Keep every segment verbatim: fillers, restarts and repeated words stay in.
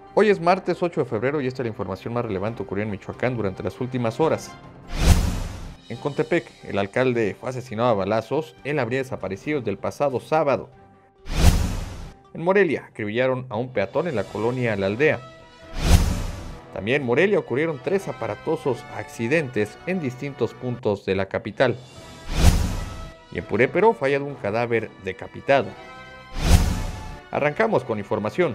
Hoy es martes ocho de febrero y esta es la información más relevante ocurrió en Michoacán durante las últimas horas. En Contepec, el alcalde fue asesinado a balazos, él habría desaparecido desde el pasado sábado. En Morelia, acribillaron a un peatón en la colonia La Aldea. También en Morelia ocurrieron tres aparatosos accidentes en distintos puntos de la capital. Y en Purépero fue hallado un cadáver decapitado. Arrancamos con información.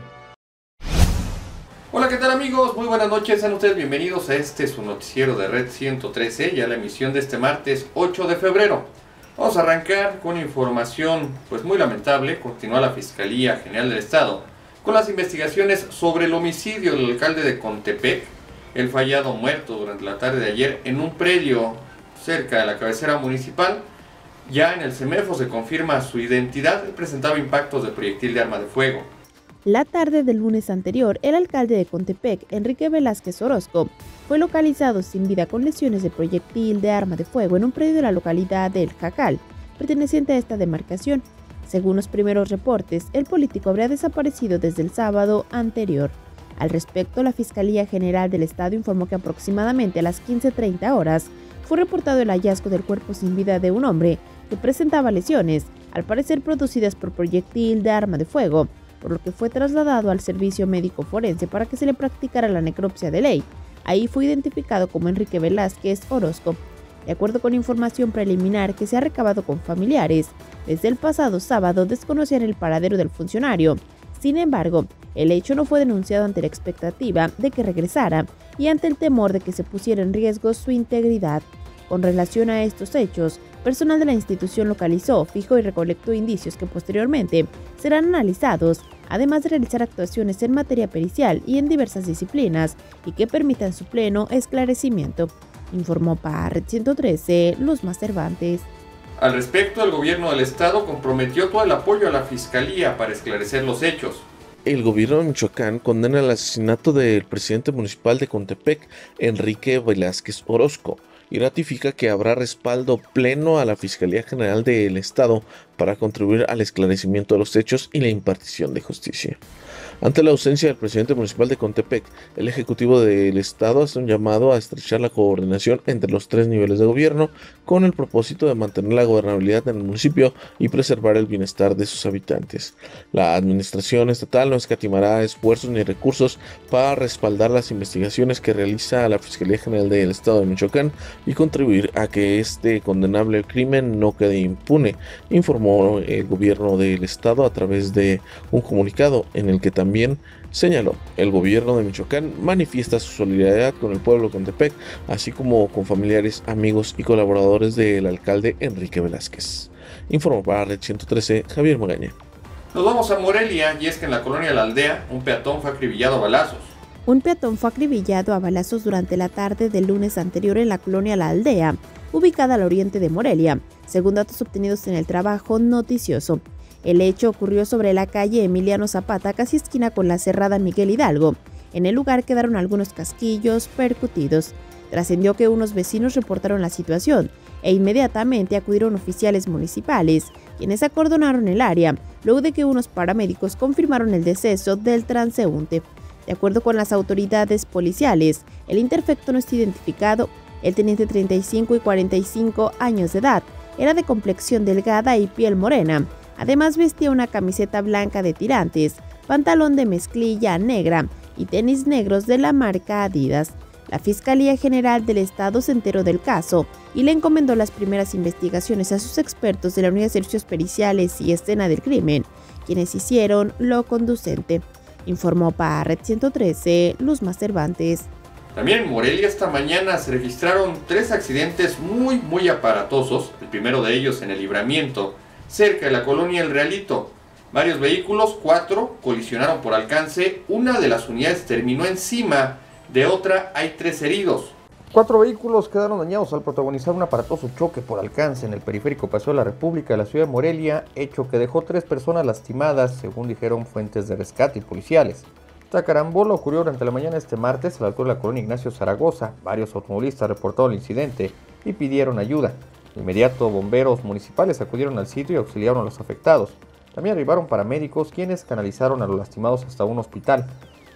Hola, ¿qué tal amigos? Muy buenas noches, sean ustedes bienvenidos a este su noticiero de Red ciento trece, ya la emisión de este martes ocho de febrero. Vamos a arrancar con información pues muy lamentable. Continúa la Fiscalía General del Estado con las investigaciones sobre el homicidio del alcalde de Contepec, el fallado muerto durante la tarde de ayer en un predio cerca de la cabecera municipal. Ya en el CEMEFO se confirma su identidad, él presentaba impactos de proyectil de arma de fuego. La tarde del lunes anterior, el alcalde de Contepec, Enrique Velázquez Orozco, fue localizado sin vida con lesiones de proyectil de arma de fuego en un predio de la localidad de El Jacal, perteneciente a esta demarcación. Según los primeros reportes, el político habría desaparecido desde el sábado anterior. Al respecto, la Fiscalía General del Estado informó que aproximadamente a las quince treinta horas fue reportado el hallazgo del cuerpo sin vida de un hombre que presentaba lesiones, al parecer producidas por proyectil de arma de fuego, por lo que fue trasladado al servicio médico forense para que se le practicara la necropsia de ley. Ahí fue identificado como Enrique Velázquez Orozco. De acuerdo con información preliminar que se ha recabado con familiares, desde el pasado sábado desconocían el paradero del funcionario. Sin embargo, el hecho no fue denunciado ante la expectativa de que regresara y ante el temor de que se pusiera en riesgo su integridad. Con relación a estos hechos, personal de la institución localizó, fijó y recolectó indicios que posteriormente serán analizados, además de realizar actuaciones en materia pericial y en diversas disciplinas y que permitan su pleno esclarecimiento. Informó para Red ciento trece, Luzma Cervantes. Al respecto, el gobierno del estado comprometió todo el apoyo a la fiscalía para esclarecer los hechos. El gobierno de Michoacán condena el asesinato del presidente municipal de Contepec, Enrique Velázquez Orozco, y ratifica que habrá respaldo pleno a la Fiscalía General del Estado para contribuir al esclarecimiento de los hechos y la impartición de justicia. Ante la ausencia del presidente municipal de Contepec, el Ejecutivo del Estado hace un llamado a estrechar la coordinación entre los tres niveles de gobierno con el propósito de mantener la gobernabilidad en el municipio y preservar el bienestar de sus habitantes. La administración estatal no escatimará esfuerzos ni recursos para respaldar las investigaciones que realiza la Fiscalía General del Estado de Michoacán y contribuir a que este condenable crimen no quede impune, informó el gobierno del Estado a través de un comunicado en el que también También señaló, el gobierno de Michoacán manifiesta su solidaridad con el pueblo de Contepec, así como con familiares, amigos y colaboradores del alcalde Enrique Velázquez. Informó para Red ciento trece, Javier Magaña. Nos vamos a Morelia, y es que en la colonia La Aldea, un peatón fue acribillado a balazos. Un peatón fue acribillado a balazos durante la tarde del lunes anterior en la colonia La Aldea, ubicada al oriente de Morelia, según datos obtenidos en el trabajo noticioso. El hecho ocurrió sobre la calle Emiliano Zapata, casi esquina con la cerrada Miguel Hidalgo. En el lugar quedaron algunos casquillos percutidos. Trascendió que unos vecinos reportaron la situación e inmediatamente acudieron oficiales municipales, quienes acordonaron el área, luego de que unos paramédicos confirmaron el deceso del transeúnte. De acuerdo con las autoridades policiales, el imperfecto no está identificado. El teniente treinta y cinco y cuarenta y cinco años de edad, era de complexión delgada y piel morena. Además vestía una camiseta blanca de tirantes, pantalón de mezclilla negra y tenis negros de la marca Adidas. La Fiscalía General del Estado se enteró del caso y le encomendó las primeras investigaciones a sus expertos de la Unidad de Servicios Periciales y Escena del Crimen, quienes hicieron lo conducente. Informó para Red ciento trece, Luzma Cervantes. También en Morelia esta mañana se registraron tres accidentes muy muy aparatosos, el primero de ellos en el Libramiento, cerca de la colonia El Realito. Varios vehículos, cuatro, colisionaron por alcance, una de las unidades terminó encima de otra, hay tres heridos. Cuatro vehículos quedaron dañados al protagonizar un aparatoso choque por alcance en el periférico Paseo de la República de la ciudad de Morelia, hecho que dejó tres personas lastimadas, según dijeron fuentes de rescate y policiales. Esta carambola ocurrió durante la mañana de este martes a la altura de la colonia Ignacio Zaragoza. Varios automovilistas reportaron el incidente y pidieron ayuda. De inmediato, bomberos municipales acudieron al sitio y auxiliaron a los afectados. También arribaron paramédicos, quienes canalizaron a los lastimados hasta un hospital.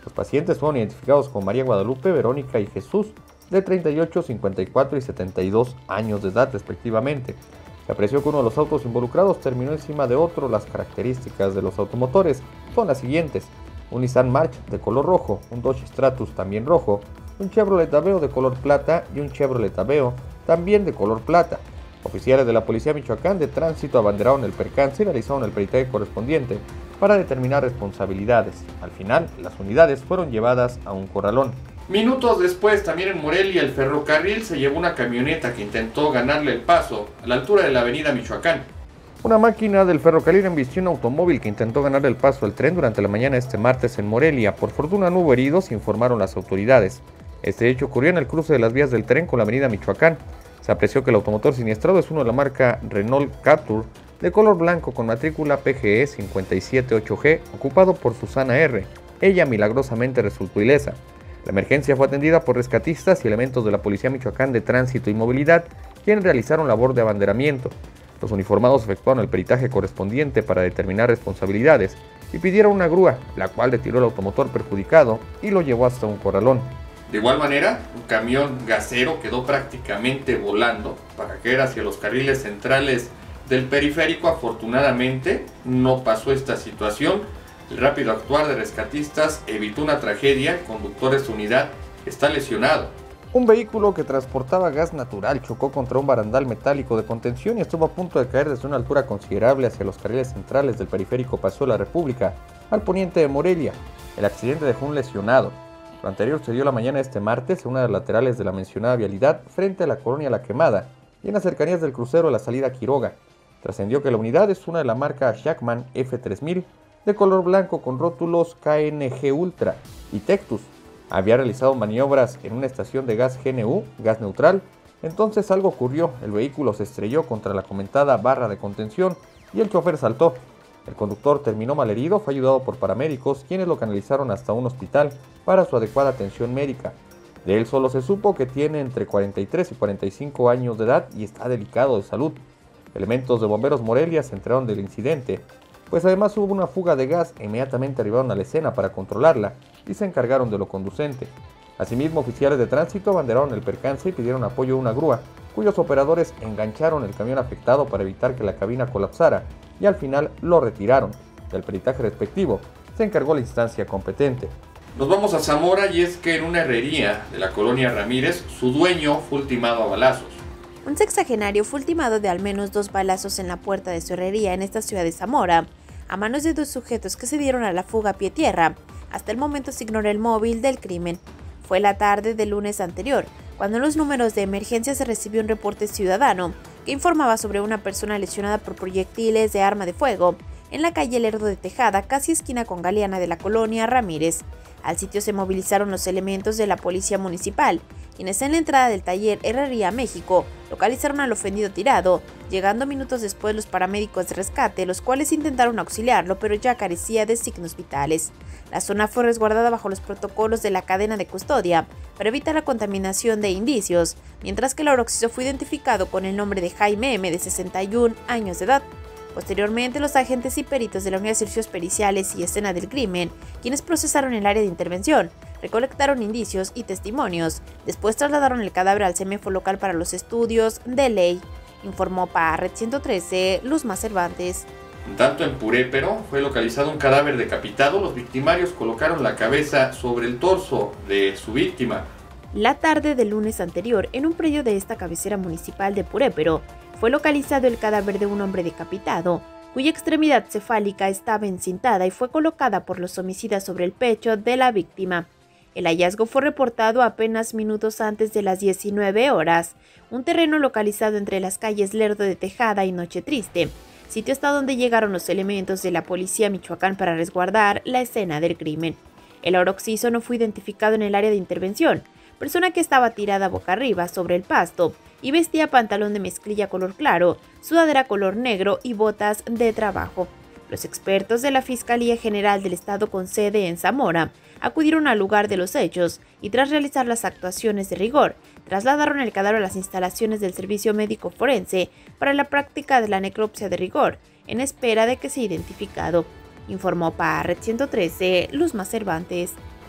Los pacientes fueron identificados como María Guadalupe, Verónica y Jesús, de treinta y ocho, cincuenta y cuatro y setenta y dos años de edad respectivamente. Se apreció que uno de los autos involucrados terminó encima de otro. Las características de los automotores son las siguientes: un Nissan March de color rojo, un Dodge Stratus también rojo, un Chevrolet Aveo de color plata y un Chevrolet Aveo también de color plata. Oficiales de la Policía Michoacán de Tránsito abanderaron el percance y realizaron el peritaje correspondiente para determinar responsabilidades. Al final, las unidades fueron llevadas a un corralón. Minutos después, también en Morelia, el ferrocarril se llevó una camioneta que intentó ganarle el paso a la altura de la avenida Michoacán. Una máquina del ferrocarril embistió un automóvil que intentó ganarle el paso al tren durante la mañana de este martes en Morelia. Por fortuna no hubo heridos, informaron las autoridades. Este hecho ocurrió en el cruce de las vías del tren con la avenida Michoacán. Se apreció que el automotor siniestrado es uno de la marca Renault Captur, de color blanco con matrícula P G E cincuenta y siete ocho G, ocupado por Susana R. Ella milagrosamente resultó ilesa. La emergencia fue atendida por rescatistas y elementos de la Policía Michoacán de Tránsito y Movilidad, quienes realizaron labor de abanderamiento. Los uniformados efectuaron el peritaje correspondiente para determinar responsabilidades y pidieron una grúa, la cual retiró el automotor perjudicado y lo llevó hasta un corralón. De igual manera, un camión gasero quedó prácticamente volando para caer hacia los carriles centrales del periférico. Afortunadamente no pasó esta situación. El rápido actuar de rescatistas evitó una tragedia. El conductor de esta unidad está lesionado. Un vehículo que transportaba gas natural chocó contra un barandal metálico de contención y estuvo a punto de caer desde una altura considerable hacia los carriles centrales del periférico Paseo de la República, al poniente de Morelia. El accidente dejó un lesionado. Lo anterior se dio la mañana de este martes en una de las laterales de la mencionada vialidad frente a la colonia La Quemada y en las cercanías del crucero de la salida Quiroga. Trascendió que la unidad es una de la marca Shackman F tres mil de color blanco con rótulos K N G Ultra y Tectus. Había realizado maniobras en una estación de gas G N U, gas neutral. Entonces algo ocurrió, el vehículo se estrelló contra la comentada barra de contención y el chofer saltó. El conductor terminó malherido, fue ayudado por paramédicos, quienes lo canalizaron hasta un hospital para su adecuada atención médica. De él solo se supo que tiene entre cuarenta y tres y cuarenta y cinco años de edad y está delicado de salud. Elementos de Bomberos Morelia se enteraron del incidente, pues además hubo una fuga de gas e inmediatamente arribaron a la escena para controlarla y se encargaron de lo conducente. Asimismo, oficiales de tránsito abanderaron el percance y pidieron apoyo a una grúa, cuyos operadores engancharon el camión afectado para evitar que la cabina colapsara y al final lo retiraron. Del peritaje respectivo se encargó la instancia competente. Nos vamos a Zamora y es que en una herrería de la colonia Ramírez, su dueño fue ultimado a balazos. Un sexagenario fue ultimado de al menos dos balazos en la puerta de su herrería en esta ciudad de Zamora, a manos de dos sujetos que se dieron a la fuga a pie tierra. Hasta el momento se ignora el móvil del crimen. Fue la tarde del lunes anterior, cuando en los números de emergencia se recibió un reporte ciudadano que informaba sobre una persona lesionada por proyectiles de arma de fuego en la calle Lerdo de Tejada, casi esquina con Galeana de la colonia Ramírez. Al sitio se movilizaron los elementos de la policía municipal, quienes en la entrada del taller Herrería México localizaron al ofendido tirado, llegando minutos después los paramédicos de rescate, los cuales intentaron auxiliarlo, pero ya carecía de signos vitales. La zona fue resguardada bajo los protocolos de la cadena de custodia para evitar la contaminación de indicios, mientras que el oroxiso fue identificado con el nombre de Jaime M, de sesenta y un años de edad. Posteriormente, los agentes y peritos de la Unidad de Servicios Periciales y Escena del Crimen, quienes procesaron el área de intervención, recolectaron indicios y testimonios. Después trasladaron el cadáver al CEMEFO local para los estudios de ley, informó para Red ciento trece, Luzma Cervantes. En tanto, en Purépero fue localizado un cadáver decapitado. Los victimarios colocaron la cabeza sobre el torso de su víctima. La tarde del lunes anterior, en un predio de esta cabecera municipal de Purépero, fue localizado el cadáver de un hombre decapitado, cuya extremidad cefálica estaba encintada y fue colocada por los homicidas sobre el pecho de la víctima. El hallazgo fue reportado apenas minutos antes de las diecinueve horas, un terreno localizado entre las calles Lerdo de Tejada y Noche Triste, sitio hasta donde llegaron los elementos de la policía Michoacán para resguardar la escena del crimen. El oroxiso no fue identificado en el área de intervención, persona que estaba tirada boca arriba sobre el pasto y vestía pantalón de mezclilla color claro, sudadera color negro y botas de trabajo. Los expertos de la Fiscalía General del Estado con sede en Zamora acudieron al lugar de los hechos y tras realizar las actuaciones de rigor, trasladaron el cadáver a las instalaciones del Servicio Médico Forense para la práctica de la necropsia de rigor, en espera de que sea identificado, informó para Red ciento trece, Luzma Cervantes.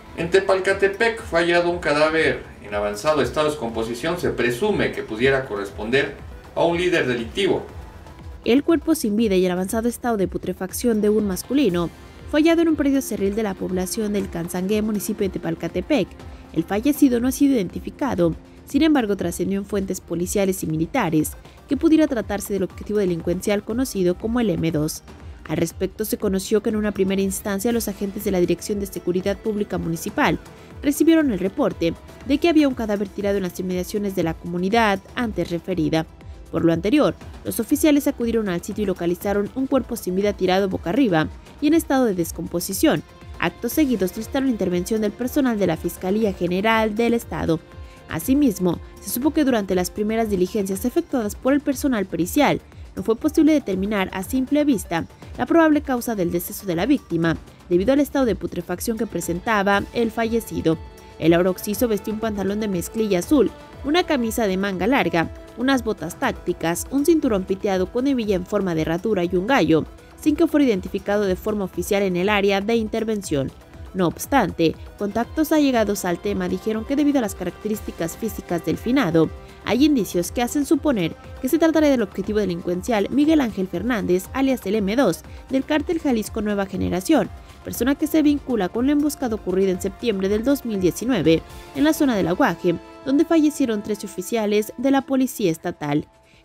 En Tepalcatepec fue hallado un cadáver en avanzado estado de descomposición. Se presume que pudiera corresponder a un líder delictivo. El cuerpo sin vida y el avanzado estado de putrefacción de un masculino fue hallado en un predio cerril de la población del Cansangué, municipio de Tepalcatepec. El fallecido no ha sido identificado, sin embargo trascendió en fuentes policiales y militares que pudiera tratarse del objetivo delincuencial conocido como el eme dos. Al respecto, se conoció que en una primera instancia los agentes de la Dirección de Seguridad Pública Municipal recibieron el reporte de que había un cadáver tirado en las inmediaciones de la comunidad antes referida. Por lo anterior, los oficiales acudieron al sitio y localizaron un cuerpo sin vida tirado boca arriba y en estado de descomposición. Acto seguido solicitaron la intervención del personal de la Fiscalía General del Estado. Asimismo, se supo que durante las primeras diligencias efectuadas por el personal pericial, no fue posible determinar a simple vista la probable causa del deceso de la víctima, debido al estado de putrefacción que presentaba el fallecido. El auroxiso vestió un pantalón de mezclilla azul, una camisa de manga larga, unas botas tácticas, un cinturón piteado con hebilla en forma de herradura y un gallo, sin que fuera identificado de forma oficial en el área de intervención. No obstante, contactos allegados al tema dijeron que debido a las características físicas del finado, hay indicios que hacen suponer que se trataría del objetivo delincuencial Miguel Ángel Fernández, alias el eme dos, del cártel Jalisco Nueva Generación, persona que se vincula con la emboscada ocurrida en septiembre del dos mil diecinueve en la zona de La Guaje, donde fallecieron tres oficiales de la policía estatal.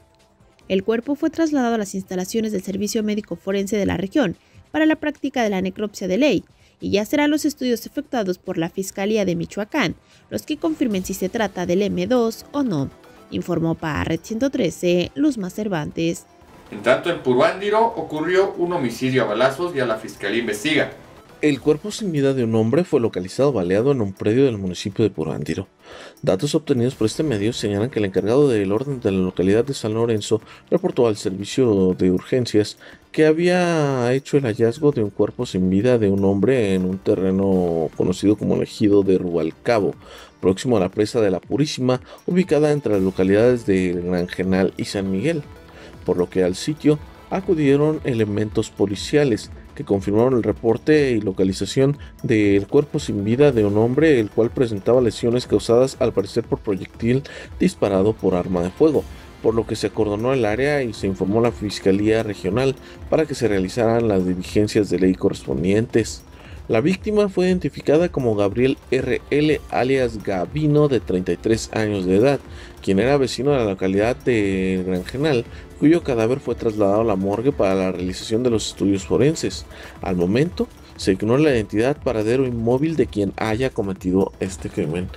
El cuerpo fue trasladado a las instalaciones del Servicio Médico Forense de la región para la práctica de la necropsia de ley, y ya serán los estudios efectuados por la Fiscalía de Michoacán los que confirmen si se trata del eme dos o no, informó para Red ciento trece Luzma Cervantes. En tanto, en Puruándiro ocurrió un homicidio a balazos y a la Fiscalía investiga. El cuerpo sin vida de un hombre fue localizado baleado en un predio del municipio de Puruándiro. Datos obtenidos por este medio señalan que el encargado del orden de la localidad de San Lorenzo reportó al servicio de urgencias que había hecho el hallazgo de un cuerpo sin vida de un hombre en un terreno conocido como el ejido de Rubalcabo, próximo a la presa de la Purísima, ubicada entre las localidades de Granjenal y San Miguel, por lo que al sitio acudieron elementos policiales que confirmaron el reporte y localización del cuerpo sin vida de un hombre, el cual presentaba lesiones causadas al parecer por proyectil disparado por arma de fuego, por lo que se acordonó el área y se informó a la Fiscalía Regional para que se realizaran las diligencias de ley correspondientes. La víctima fue identificada como Gabriel erre ele, alias Gavino, de treinta y tres años de edad, quien era vecino de la localidad de Granjenal, cuyo cadáver fue trasladado a la morgue para la realización de los estudios forenses. Al momento, se ignora la identidad, paradero y móvil de quien haya cometido este crimen.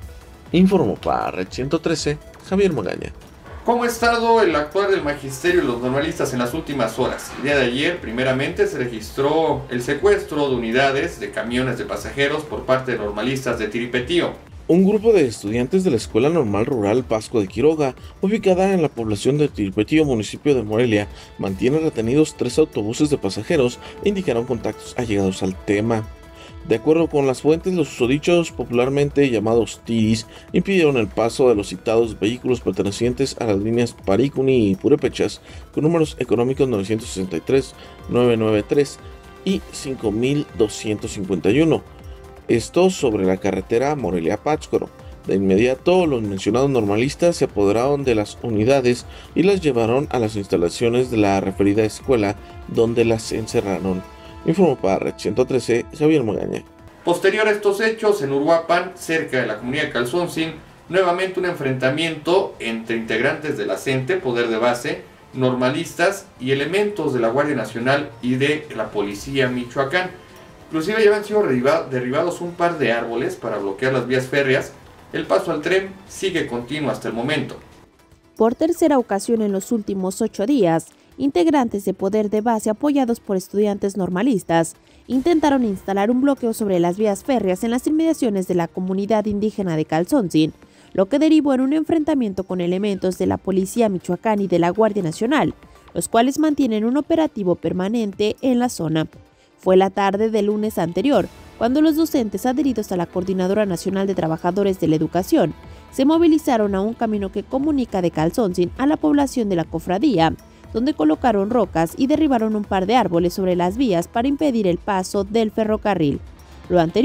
Informó para Red ciento trece, Javier Magaña. ¿Cómo ha estado el actuar del magisterio y los normalistas en las últimas horas? El día de ayer, primeramente, se registró el secuestro de unidades de camiones de pasajeros por parte de normalistas de Tiripetío. Un grupo de estudiantes de la Escuela Normal Rural Pasco de Quiroga, ubicada en la población de Tiripetío, municipio de Morelia, mantiene retenidos tres autobuses de pasajeros e indicaron contactos allegados al tema. De acuerdo con las fuentes, los susodichos, popularmente llamados tiris, impidieron el paso de los citados vehículos pertenecientes a las líneas Paricuni y Purépechas con números económicos novecientos sesenta y tres, novecientos noventa y tres y cinco mil doscientos cincuenta y uno. Esto sobre la carretera Morelia-Pátzcuaro. De inmediato, los mencionados normalistas se apoderaron de las unidades y las llevaron a las instalaciones de la referida escuela, donde las encerraron. Informó para Red ciento trece, Javier Magaña. Posterior a estos hechos, en Uruapan, cerca de la comunidad de Calzoncin, nuevamente un enfrentamiento entre integrantes de la CENTE, Poder de Base, normalistas y elementos de la Guardia Nacional y de la Policía Michoacán. Inclusive ya han sido derribados un par de árboles para bloquear las vías férreas. El paso al tren sigue continuo hasta el momento. Por tercera ocasión en los últimos ocho días, integrantes de Poder de Base apoyados por estudiantes normalistas intentaron instalar un bloqueo sobre las vías férreas en las inmediaciones de la comunidad indígena de Calzoncin, lo que derivó en un enfrentamiento con elementos de la Policía Michoacán y de la Guardia Nacional, los cuales mantienen un operativo permanente en la zona. Fue la tarde del lunes anterior, cuando los docentes adheridos a la Coordinadora Nacional de Trabajadores de la Educación se movilizaron a un camino que comunica de Calzoncin a la población de la cofradía, donde colocaron rocas y derribaron un par de árboles sobre las vías para impedir el paso del ferrocarril. Lo anterior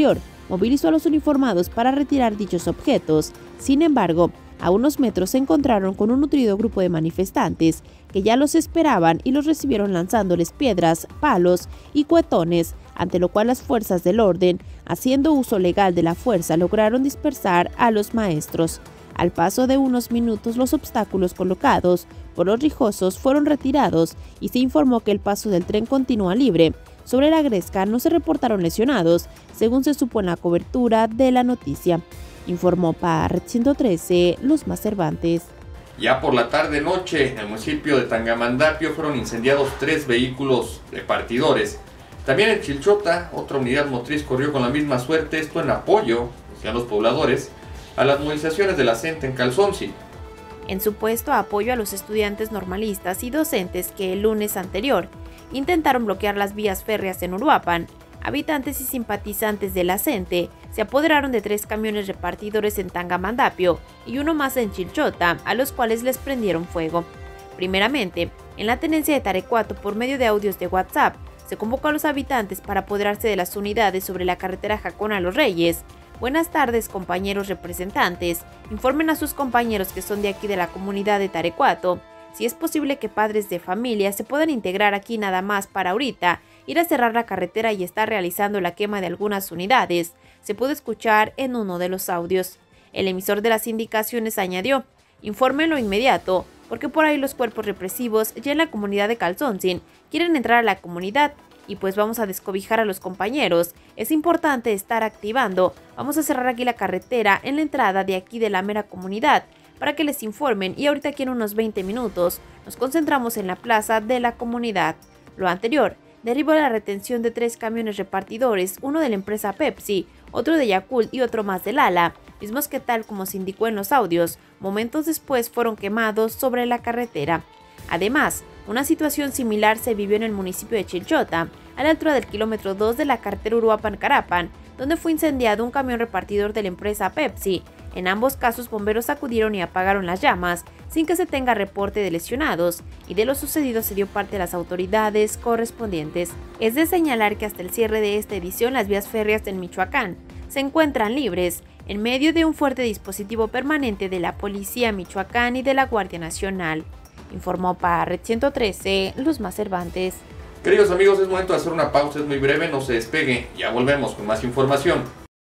movilizó a los uniformados para retirar dichos objetos. Sin embargo, a unos metros se encontraron con un nutrido grupo de manifestantes que ya los esperaban y los recibieron lanzándoles piedras, palos y cuetones, ante lo cual las fuerzas del orden, haciendo uso legal de la fuerza, lograron dispersar a los maestros. Al paso de unos minutos, los obstáculos colocados por los rijosos fueron retirados y se informó que el paso del tren continúa libre. Sobre la gresca no se reportaron lesionados, según se supo en la cobertura de la noticia. Informó para Red ciento trece, Luzma Cervantes. Ya por la tarde-noche, en el municipio de Tangamandapio fueron incendiados tres vehículos repartidores. También en Chilchota, otra unidad motriz corrió con la misma suerte, esto en apoyo, decían los pobladores, a las movilizaciones de la C E N T E en Calzonsi. En supuesto apoyo a los estudiantes normalistas y docentes que el lunes anterior intentaron bloquear las vías férreas en Uruapan, habitantes y simpatizantes de la C E N T E se apoderaron de tres camiones repartidores en Tangamandapio y uno más en Chilchota, a los cuales les prendieron fuego. Primeramente, en la tenencia de Tarecuato, por medio de audios de WhatsApp, se convocó a los habitantes para apoderarse de las unidades sobre la carretera Jacón a Los Reyes. Buenas tardes, compañeros representantes. Informen a sus compañeros que son de aquí de la comunidad de Tarecuato si es posible que padres de familia se puedan integrar aquí nada más para ahorita ir a cerrar la carretera y estar realizando la quema de algunas unidades. Se pudo escuchar en uno de los audios. El emisor de las indicaciones añadió: infórmenlo inmediato, porque por ahí los cuerpos represivos ya en la comunidad de Calzonsin quieren entrar a la comunidad y pues vamos a descobijar a los compañeros. Es importante estar activando. Vamos a cerrar aquí la carretera en la entrada de aquí de la mera comunidad para que les informen y ahorita aquí en unos veinte minutos nos concentramos en la plaza de la comunidad. Lo anterior derivó de la retención de tres camiones repartidores, uno de la empresa Pepsi, otro de Yakult y otro más de Lala, mismos que tal como se indicó en los audios, momentos después fueron quemados sobre la carretera. Además, una situación similar se vivió en el municipio de Chilchota, a la altura del kilómetro dos de la carretera Uruapan-Carapan, donde fue incendiado un camión repartidor de la empresa Pepsi. En ambos casos, bomberos acudieron y apagaron las llamas, sin que se tenga reporte de lesionados, y de lo sucedido se dio parte a las autoridades correspondientes. Es de señalar que hasta el cierre de esta edición, las vías férreas en Michoacán se encuentran libres, en medio de un fuerte dispositivo permanente de la Policía Michoacán y de la Guardia Nacional. Informó para Red ciento trece, Luzma Cervantes. Queridos amigos, es momento de hacer una pausa, es muy breve, no se despegue, ya volvemos con más información.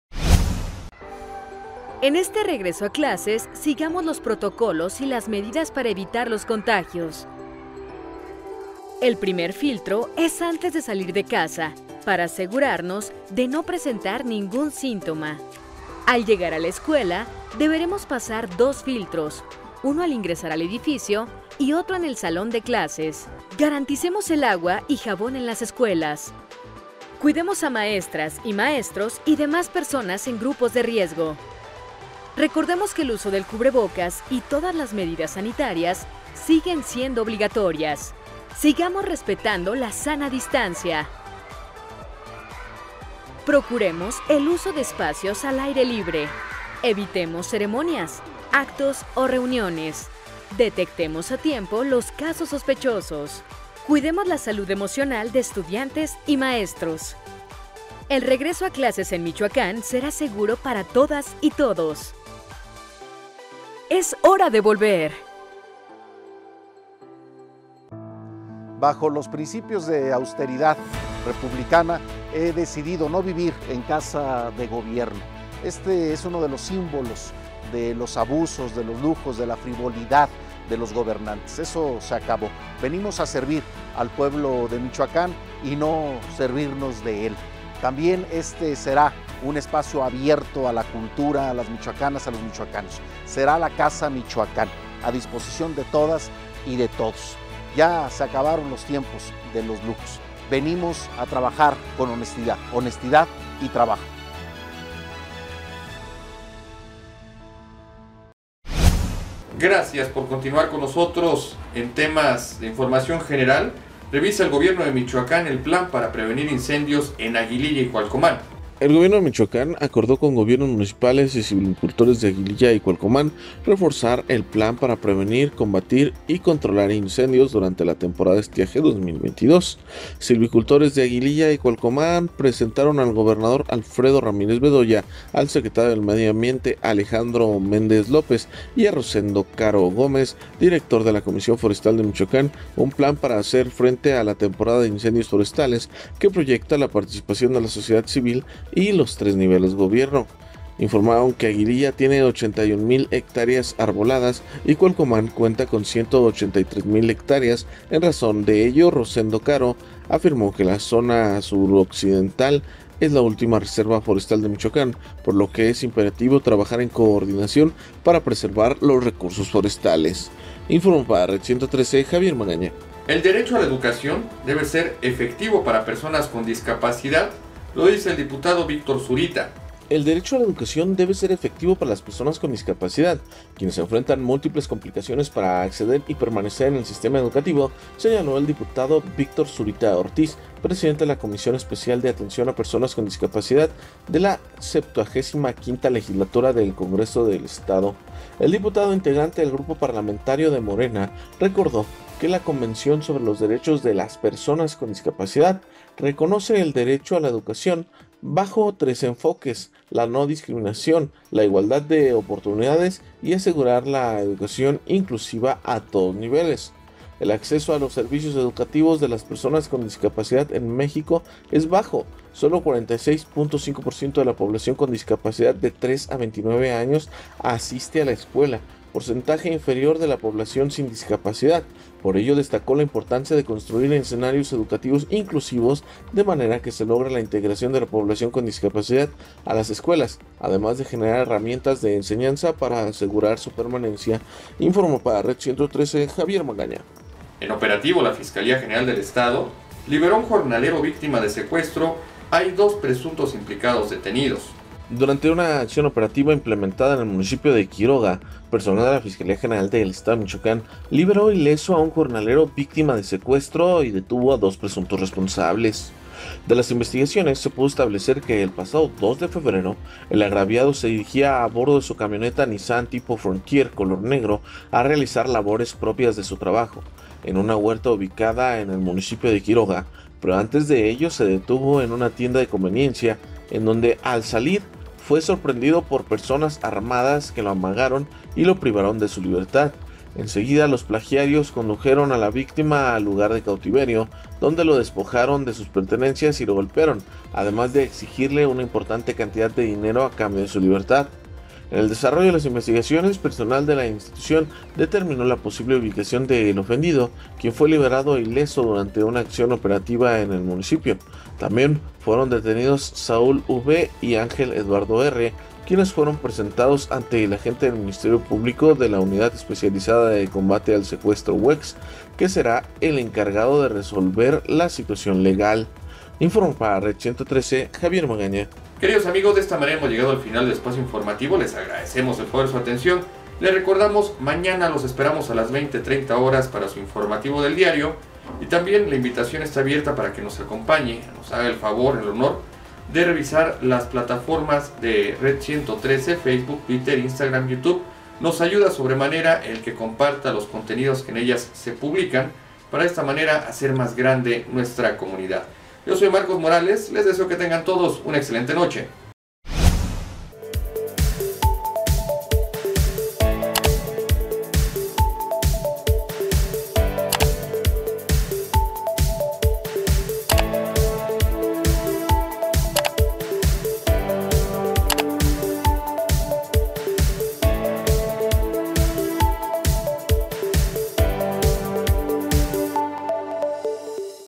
En este regreso a clases, sigamos los protocolos y las medidas para evitar los contagios. El primer filtro es antes de salir de casa, para asegurarnos de no presentar ningún síntoma. Al llegar a la escuela, deberemos pasar dos filtros, uno al ingresar al edificio y otro en el salón de clases. Garanticemos el agua y jabón en las escuelas. Cuidemos a maestras y maestros y demás personas en grupos de riesgo. Recordemos que el uso del cubrebocas y todas las medidas sanitarias siguen siendo obligatorias. Sigamos respetando la sana distancia. Procuremos el uso de espacios al aire libre. Evitemos ceremonias, actos o reuniones. Detectemos a tiempo los casos sospechosos. Cuidemos la salud emocional de estudiantes y maestros. El regreso a clases en Michoacán será seguro para todas y todos. Es hora de volver. Bajo los principios de austeridad republicana, he decidido no vivir en casa de gobierno. Este es uno de los símbolos de los abusos, de los lujos, de la frivolidad de los gobernantes. Eso se acabó. Venimos a servir al pueblo de Michoacán y no servirnos de él. También este será un espacio abierto a la cultura, a las michoacanas, a los michoacanos. Será la Casa Michoacán, a disposición de todas y de todos. Ya se acabaron los tiempos de los lujos. Venimos a trabajar con honestidad, honestidad y trabajo. Gracias por continuar con nosotros en temas de información general. Revisa el gobierno de Michoacán el plan para prevenir incendios en Aguililla y Cualcomán. El gobierno de Michoacán acordó con gobiernos municipales y silvicultores de Aguililla y Cualcomán reforzar el plan para prevenir, combatir y controlar incendios durante la temporada de estiaje dos mil veintidós. Silvicultores de Aguililla y Cualcomán presentaron al gobernador Alfredo Ramírez Bedoya, al secretario del Medio Ambiente Alejandro Méndez López y a Rosendo Caro Gómez, director de la Comisión Forestal de Michoacán, un plan para hacer frente a la temporada de incendios forestales que proyecta la participación de la sociedad civil y los tres niveles de gobierno. Informaron que Aguililla tiene ochenta y un mil hectáreas arboladas y Cualcomán cuenta con ciento ochenta y tres mil hectáreas. En razón de ello, Rosendo Caro afirmó que la zona suroccidental es la última reserva forestal de Michoacán, por lo que es imperativo trabajar en coordinación para preservar los recursos forestales. Informó para Red ciento trece Javier Magaña. El derecho a la educación debe ser efectivo para personas con discapacidad, lo dice el diputado Víctor Zurita. El derecho a la educación debe ser efectivo para las personas con discapacidad, quienes enfrentan múltiples complicaciones para acceder y permanecer en el sistema educativo, señaló el diputado Víctor Zurita Ortiz, presidente de la Comisión Especial de Atención a Personas con Discapacidad de la septuagésima quinta Legislatura del Congreso del Estado. El diputado integrante del grupo parlamentario de Morena recordó que la Convención sobre los Derechos de las Personas con Discapacidad reconoce el derecho a la educación bajo tres enfoques: la no discriminación, la igualdad de oportunidades y asegurar la educación inclusiva a todos niveles. El acceso a los servicios educativos de las personas con discapacidad en México es bajo. Solo cuarenta y seis punto cinco por ciento de la población con discapacidad de tres a veintinueve años asiste a la escuela, porcentaje inferior de la población sin discapacidad. Por ello destacó la importancia de construir escenarios educativos inclusivos de manera que se logre la integración de la población con discapacidad a las escuelas, además de generar herramientas de enseñanza para asegurar su permanencia. Informó para Red ciento trece Javier Magaña. En operativo, la Fiscalía General del Estado liberó a un jornalero víctima de secuestro. Hay dos presuntos implicados detenidos. Durante una acción operativa implementada en el municipio de Quiroga, personal de la Fiscalía General del Estado de Michoacán liberó ileso a un jornalero víctima de secuestro y detuvo a dos presuntos responsables. De las investigaciones se pudo establecer que el pasado dos de febrero, el agraviado se dirigía a bordo de su camioneta Nissan tipo Frontier color negro a realizar labores propias de su trabajo, en una huerta ubicada en el municipio de Quiroga, pero antes de ello se detuvo en una tienda de conveniencia, en donde al salir fue sorprendido por personas armadas que lo amagaron y lo privaron de su libertad. Enseguida los plagiarios condujeron a la víctima al lugar de cautiverio, donde lo despojaron de sus pertenencias y lo golpearon, además de exigirle una importante cantidad de dinero a cambio de su libertad. En el desarrollo de las investigaciones, personal de la institución determinó la posible ubicación del ofendido, quien fue liberado ileso durante una acción operativa en el municipio. También fueron detenidos Saúl V y Ángel Eduardo R., quienes fueron presentados ante el agente del Ministerio Público de la Unidad Especializada de Combate al Secuestro U E X, que será el encargado de resolver la situación legal. Informó para Red ciento trece Javier Magaña. Queridos amigos, de esta manera hemos llegado al final del espacio informativo. Les agradecemos el favor de su atención. Les recordamos, mañana los esperamos a las veinte treinta horas para su informativo del diario. Y también la invitación está abierta para que nos acompañe, nos haga el favor, el honor de revisar las plataformas de Red ciento trece, Facebook, Twitter, Instagram, YouTube. Nos ayuda sobremanera el que comparta los contenidos que en ellas se publican, para de esta manera hacer más grande nuestra comunidad. Yo soy Marcos Morales, les deseo que tengan todos una excelente noche.